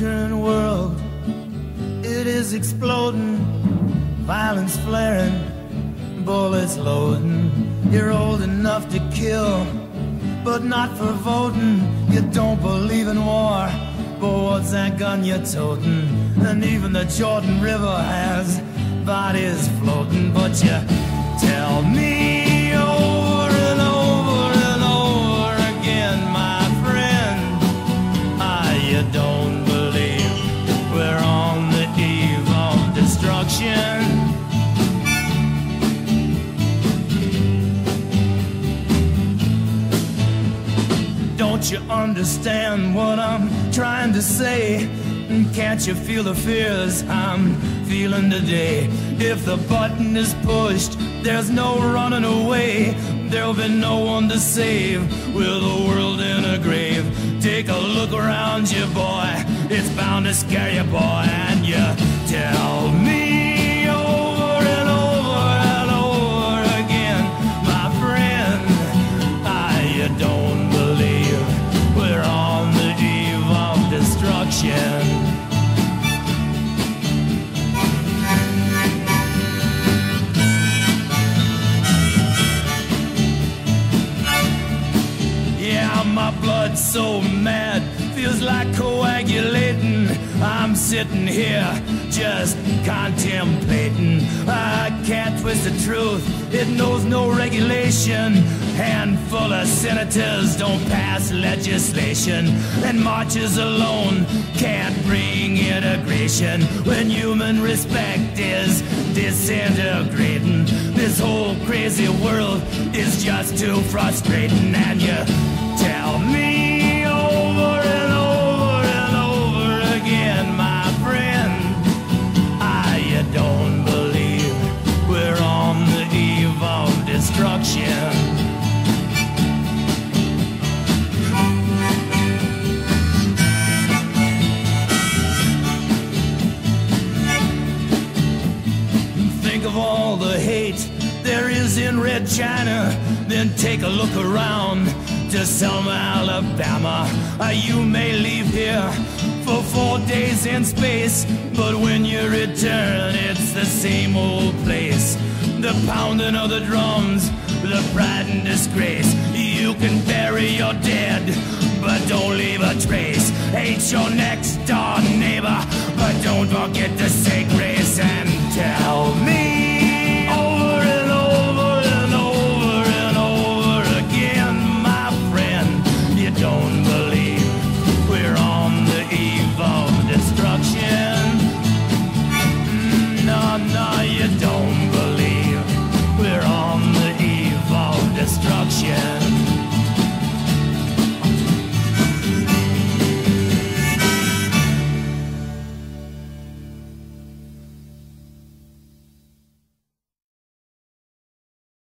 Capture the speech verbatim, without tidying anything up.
Eastern world, it is exploding, violence flaring, bullets loading. You're old enough to kill, but not for voting. You don't believe in war, but what's that gun you're toting? And even the Jordan River has bodies floating. But you tell me over and over and over again, my friend, ah, you don't believe we're on the eve of destruction. Don't you understand what I'm trying to say? Can't you feel the fears I'm feeling today? If the button is pushed, there's no running away. There'll be no one to save with the world in a grave. Take a look around you, boy, it's bound to scare you, boy. And you tell me over and over and over again, my friend, ah, you don't believe we're on the eve of destruction. My blood's so mad, feels like coagulating. I'm sitting here just contemplating. I can't twist the truth, it knows no regulation. Handful of senators don't pass legislation, and marches alone can't bring integration. When human respect is disintegrating, this whole crazy world is just too frustrating. And you tell me over and over and over again, my friend, ah, you don't believe we're on the eve of destruction. Think of all the hate there is in Red China, then take a look around to Selma, Alabama. Uh, you may leave here for four days in space, but when you return, it's the same old place. The pounding of the drums, the pride and disgrace. You can bury your dead, but don't leave a trace. Hate your next door neighbor,